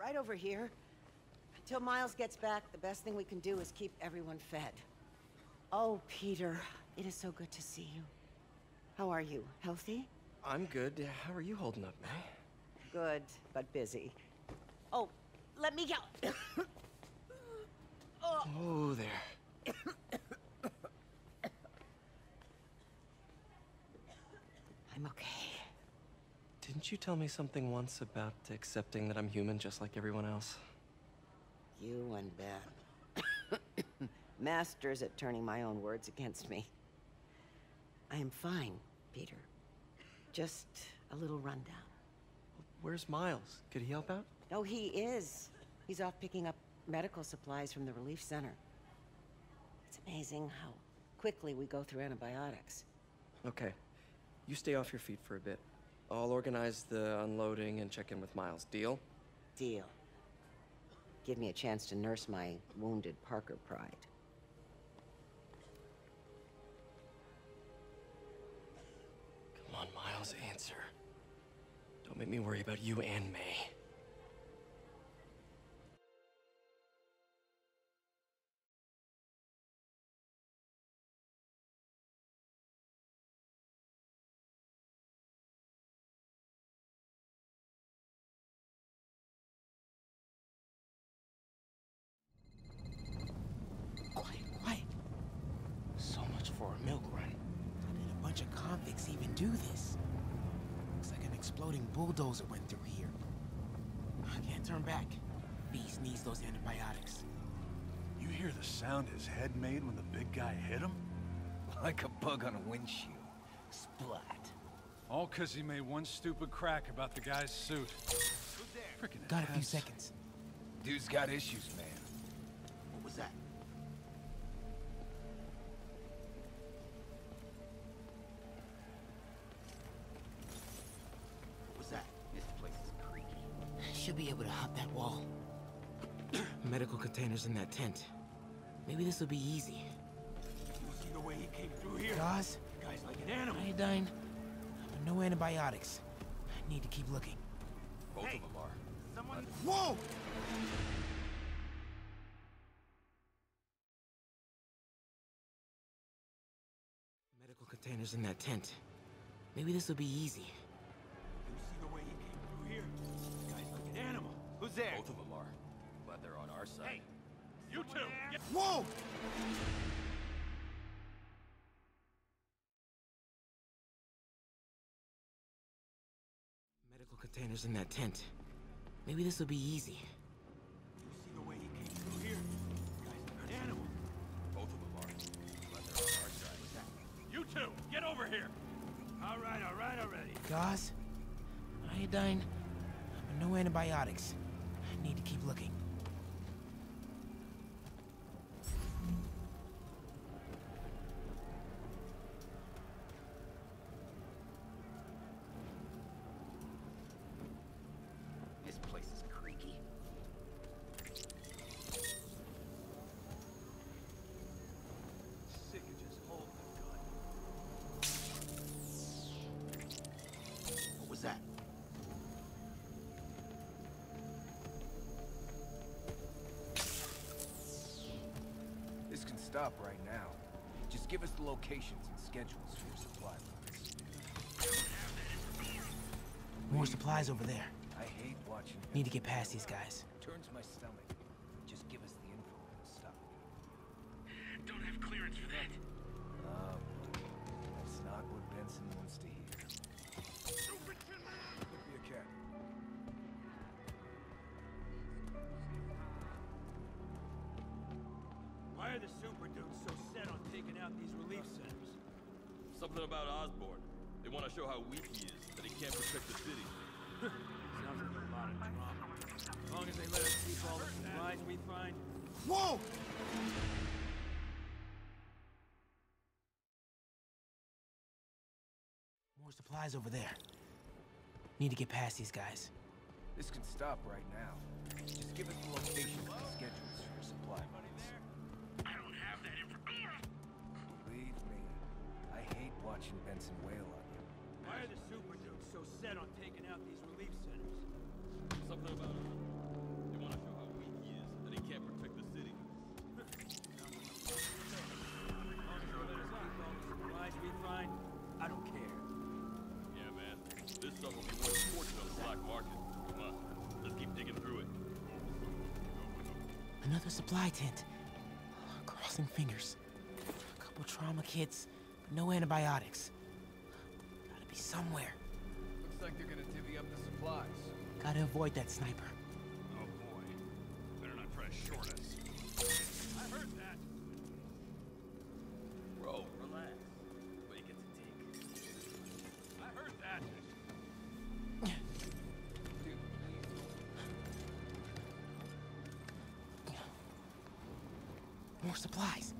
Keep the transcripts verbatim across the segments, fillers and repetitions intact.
right over here. Until Miles gets back, the best thing we can do is keep everyone fed. Oh, Peter, it is so good to see you. How are you? Healthy? I'm good. How are you holding up, May? Good, but busy. Oh, let me go. Oh, oh there. I'm okay. Didn't you tell me something once about accepting that I'm human just like everyone else? You and Ben. Masters at turning my own words against me. I am fine, Peter. Just a little rundown. Where's Miles? Could he help out? Oh, he is. He's off picking up medical supplies from the relief center. It's amazing how quickly we go through antibiotics. Okay. You stay off your feet for a bit. I'll organize the unloading and check in with Miles. Deal? Deal. Give me a chance to nurse my wounded Parker pride. Come on, Miles, answer. Don't make me worry about you and May. Quiet, quiet. So much for a milk run. How did a bunch of convicts even do this? Looks like an exploding bulldozer went through here. I can't turn back. Beast needs those antibiotics. You hear the sound his head made when the big guy hit him? Like a bug on a windshield. Splat. All because he made one stupid crack about the guy's suit. Freaking Got a few ass. seconds. Dude's got issues, man. What was that? What was that? This place is creaky. Should be able to hop that wall. Medical containers in that tent. Maybe this will be easy. You see the way he came through here? Gauze? Guy's like an animal. Iodine? No antibiotics. I need to keep looking. Both Hey, of them are. Someone... Whoa! Medical containers in that tent. Maybe this will be easy. You see the way he came through here? Guy's like an animal. Who's there? Both of them are. Glad they're on our side. Hey, you two. Get... Whoa! Medical containers in that tent. Maybe this will be easy. You see the way he came through here? Guy's like an animal. Both of them are. Glad they're on our side. You two, get over here. All right, all right already. Gauze? Iodine? No antibiotics. I need to keep looking. This place is creaky. Sick of just holding the gun. What was that? This can stop right now. Just give us the locations and schedules for your supply runs. More supplies over there. I hate watching them. Need to get past these guys. Turns my stomach. Just give us the info and stop. Don't have clearance for that. Oh, that's not what Benson wants to hear. Could be a cat. Why are the super dudes so set on taking out these relief centers? Something about Osborn. They want to show how weak he is, that he can't protect the city. Sounds like a lot of drama. As long as they let us keep all the supplies we find. Whoa! More supplies over there. Need to get past these guys. This can stop right now. Just give us the locations and schedules for your supply runs. I don't have that information. Believe me, I hate watching Benson wail on you. Why are the super dudes so set on taking out these relief centers? Something about Another supply tent. Crossing fingers. A couple trauma kits, but no antibiotics. Gotta be somewhere. Looks like they're gonna divvy up the supplies. Gotta avoid that sniper. Oh boy. Better not try to short us. I heard that. Bro, relax. Wait, get to take. I heard that. Dude, please. More supplies.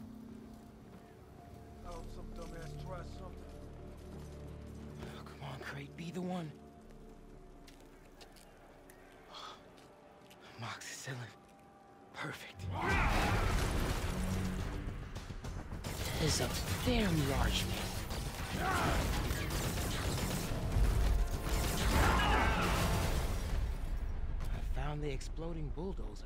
I hope some dumbass tries something. Oh, come on, Crate, be the one. Amoxicillin. Perfect. This is a very large man. I found the exploding bulldozer.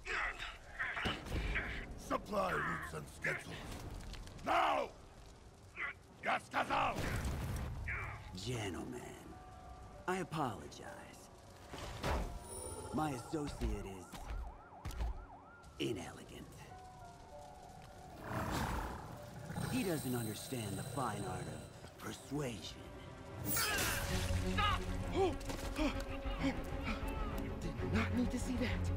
Supply routes and schedules. Now! Я сказал! Gentlemen, I apologize. My associate is inelegant. He doesn't understand the fine art of persuasion. Did not need to see that.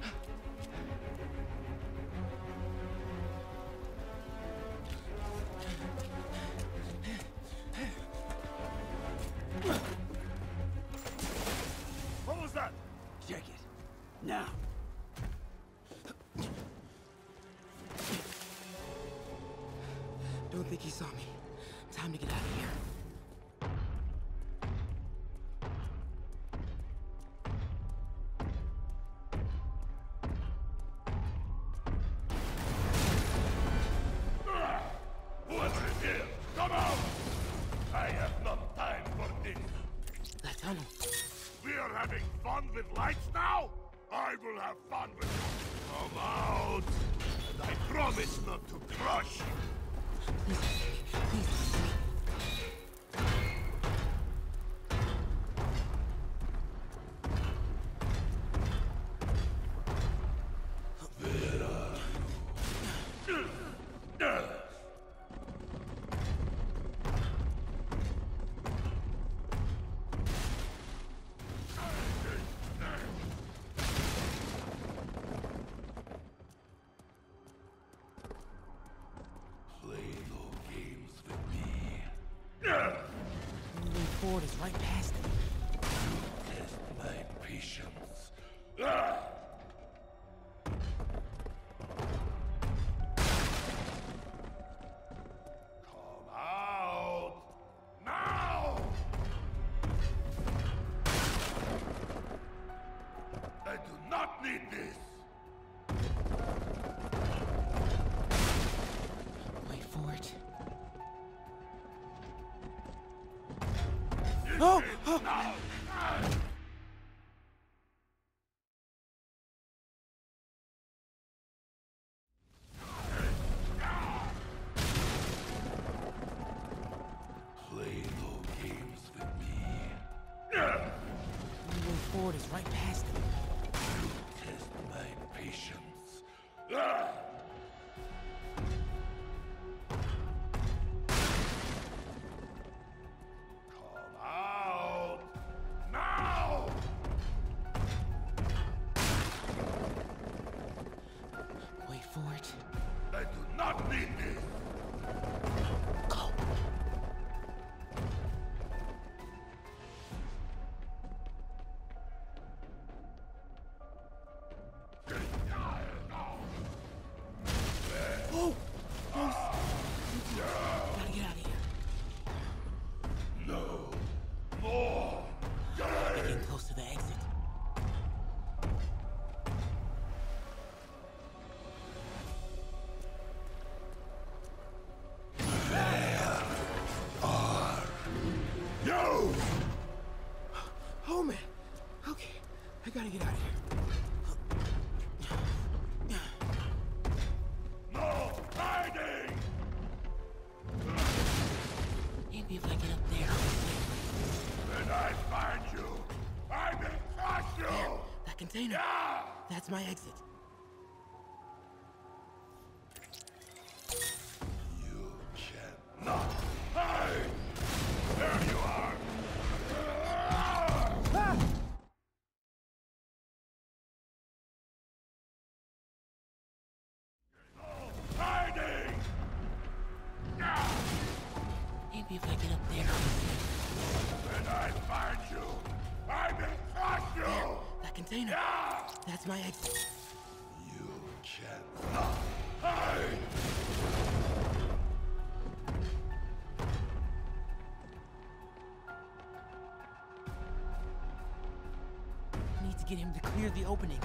What was that? Check it. Now. Don't think he saw me. Time to get out of here. What's in here? Come out! I have no time for this. That tunnel. We are having fun with lights now? I will have fun with you. Come out! And I promise not to crush you. Please, please. Moving forward is right past it. Test my patience. Ah! Come out! Now! I do not need this! Wait for it. Oh! Oh! Now! Play no games with me. Moving forward is right past it. Test my patience. Ah! Come out! Now! Wait for it. I do not need this! Go! Oh! Close! Gotta get out of here. No more! Getting close to the exit. You! Oh man. Okay. I gotta get out of here. No hiding! Maybe if I get up there. When I find you, I will crush you! That container. Yeah! That's my exit. Maybe if I get up there. When I find you, I will crush you! There, that container. Yeah! That's my exit. You cannot hide! I need to get him to clear the opening.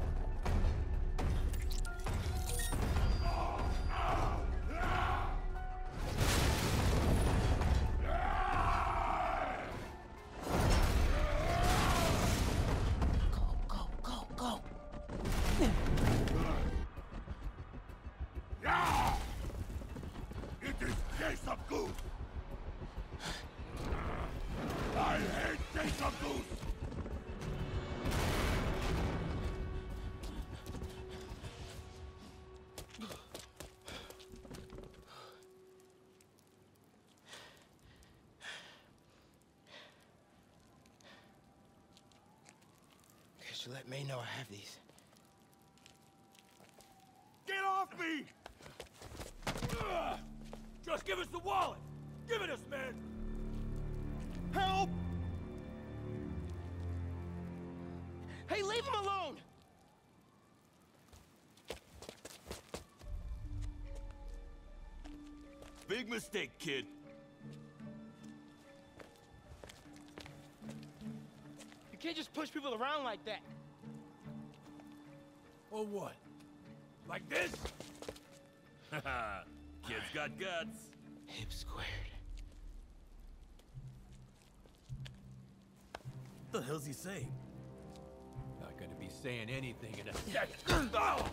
You let May know I have these. Get off me! Ugh. Just give us the wallet! Give it us, man! Help! Hey, leave him alone! Big mistake, kid. You can't just push people around like that. Or what? Like this? Haha, kid's got guts. Hip squared. What the hell's he saying? Not gonna be saying anything in a second. Oh!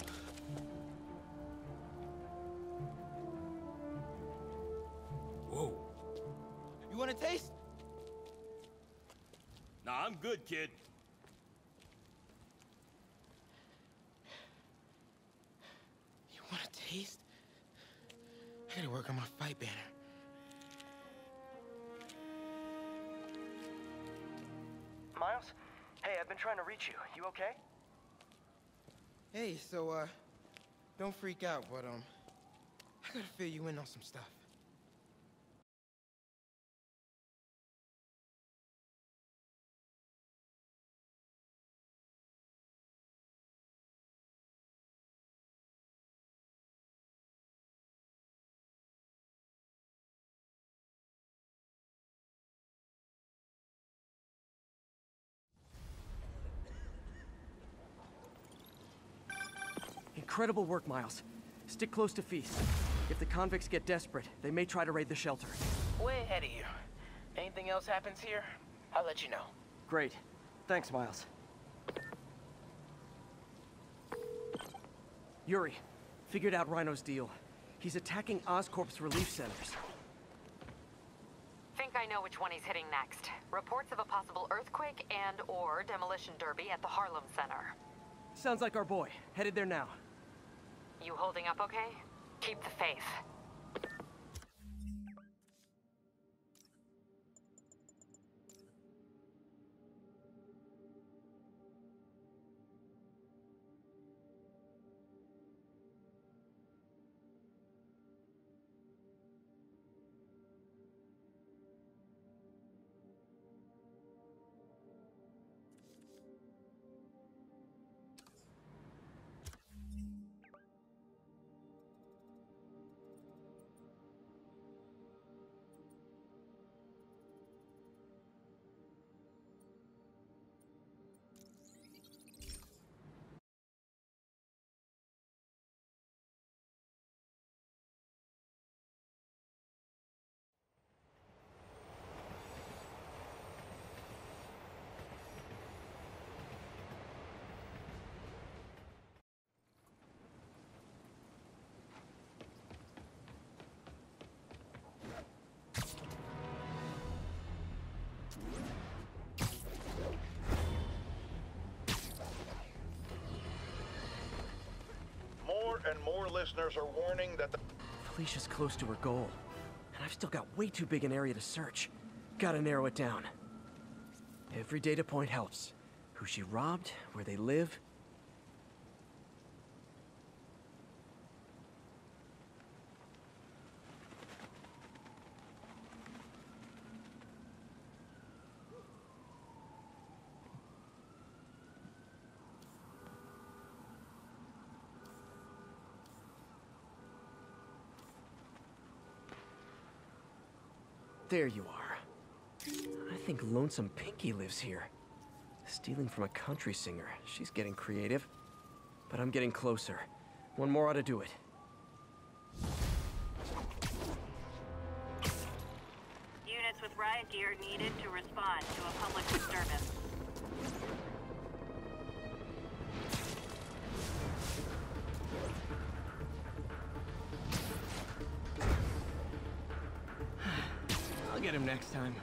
Whoa. You want a taste? Nah, I'm good, kid. You want a taste? I gotta work on my fight banner. Miles? Hey, I've been trying to reach you. You okay? Hey, so, uh, don't freak out, but, um, I gotta fill you in on some stuff. Incredible work, Miles. Stick close to Feast. If the convicts get desperate, they may try to raid the shelter. Way ahead of you. Anything else happens here, I'll let you know. Great. Thanks, Miles. Yuri, figured out Rhino's deal. He's attacking Oscorp's relief centers. Think I know which one he's hitting next. Reports of a possible earthquake and or demolition derby at the Harlem Center. Sounds like our boy. Headed there now. You holding up okay? Keep the faith. More and more listeners are warning that the... Felicia's close to her goal, and I've still got way too big an area to search. Gotta narrow it down. Every data point helps. Who she robbed, where they live. there you are. I think Lonesome Pinky lives here. Stealing from a country singer. She's getting creative. But I'm getting closer. One more ought to do it. Units with riot gear needed to respond to a public disturbance. I'll get him next time.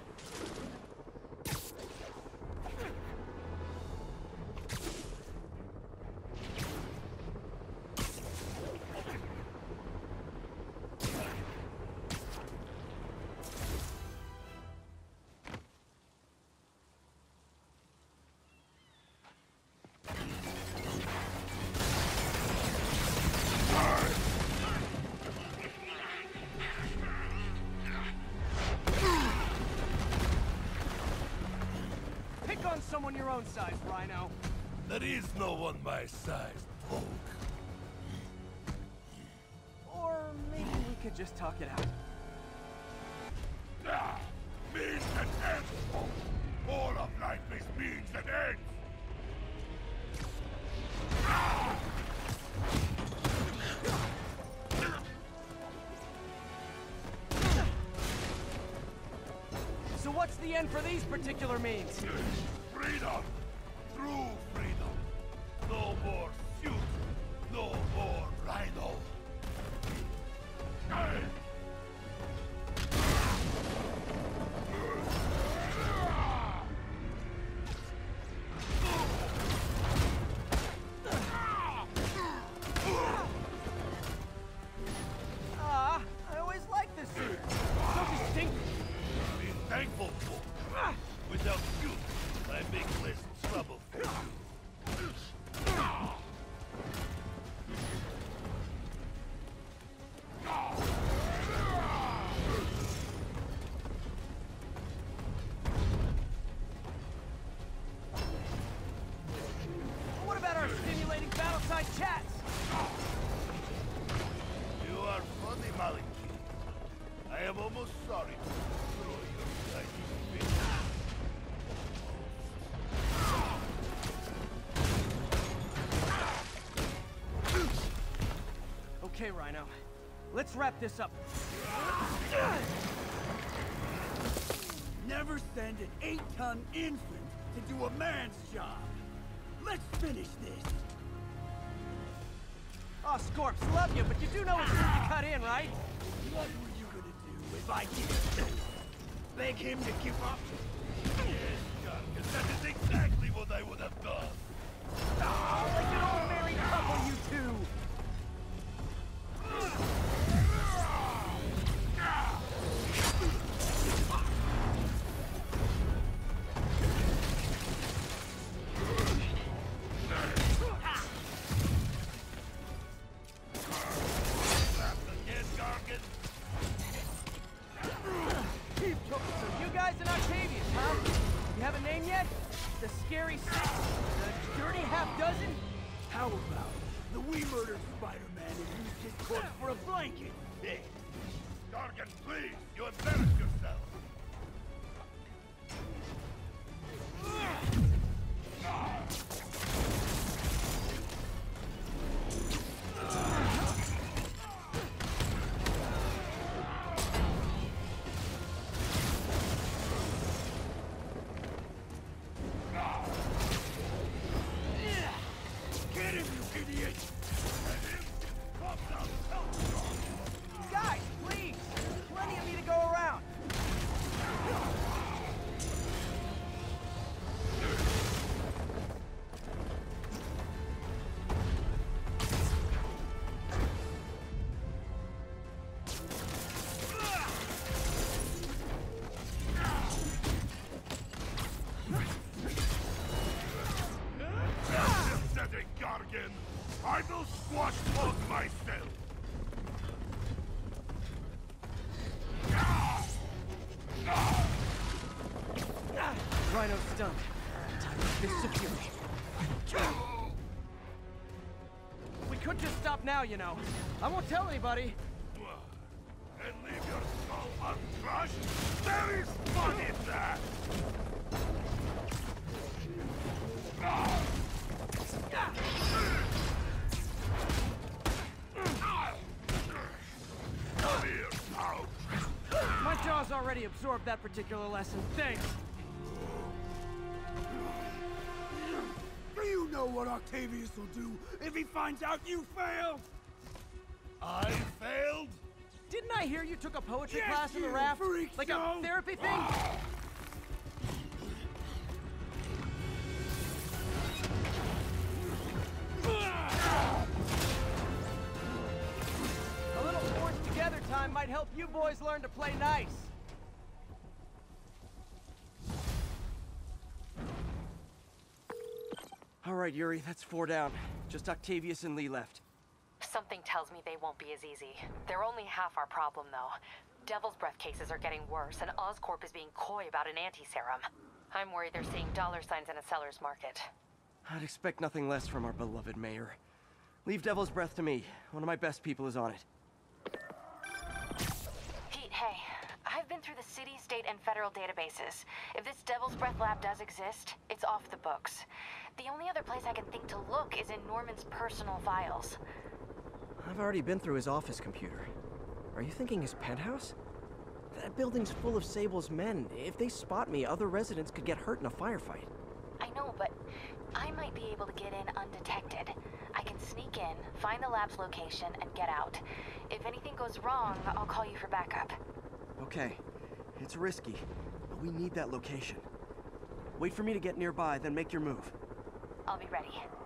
Someone your own size, Rhino. There is no one my size, Poke. Or maybe we could just talk it out. Ah, means and ends, Poke. All of life is means and ends. Ah! So what's the end for these particular means? Freedom! True freedom! No more suit! No more Rhino! Hey! Ah, I always liked this suit. So distinct. Be thankful for. Without you, I make less trouble for you. What about our stimulating battle-side chats? You are funny, Maliki. I am almost sorry to destroy your tiny face. Okay, Rhino. Let's wrap this up. Never send an eight-ton infant to do a man's job. Let's finish this. Oh, Scorps, love you, but you do know it's time to cut in, right? What were you gonna do if I didn't beg him to give up? Yes, Gargan, that is exactly what I would have done. Oh, like an old married couple, you two! So you guys in Octavius, huh? You have a name yet? The Scary Six? The Dirty Half Dozen? How about the we murdered Spider-Man and used his corpse for a blanket? Hey. Gargan, please, you embarrass yourself. Get him, you idiot! Guys, please! There's plenty of me to go around! Pathetic, Gargan! I will squash Pog myself! Rhino's stunned. Time to fist of fury. We could just stop now, you know. I won't tell anybody. and leave your skull uncrushed? There is fun in that! Come here, pal. My jaw's already absorbed that particular lesson. Thanks. Do you know what Octavius will do if he finds out you failed? I failed? Didn't I hear you took a poetry Yes, class in the you raft? freak Like show. a therapy thing? A little forced together time might help you boys learn to play nice. All right, Yuri, that's four down. Just Octavius and Lee left. Something tells me they won't be as easy. They're only half our problem, though. Devil's Breath cases are getting worse, and Oscorp is being coy about an anti-serum. I'm worried they're seeing dollar signs in a seller's market. I'd expect nothing less from our beloved mayor. Leave Devil's Breath to me. One of my best people is on it. Pete, hey. I've been through the city, state, and federal databases. If this Devil's Breath lab does exist, it's off the books. The only other place I can think to look is in Norman's personal files. I've already been through his office computer. Are you thinking his penthouse? That building's full of Sable's men. If they spot me, other residents could get hurt in a firefight. I know, but I might be able to get in undetected. I can sneak in, find the lab's location, and get out. If anything goes wrong, I'll call you for backup. Okay. It's risky, but we need that location. Wait for me to get nearby, then make your move. I'll be ready.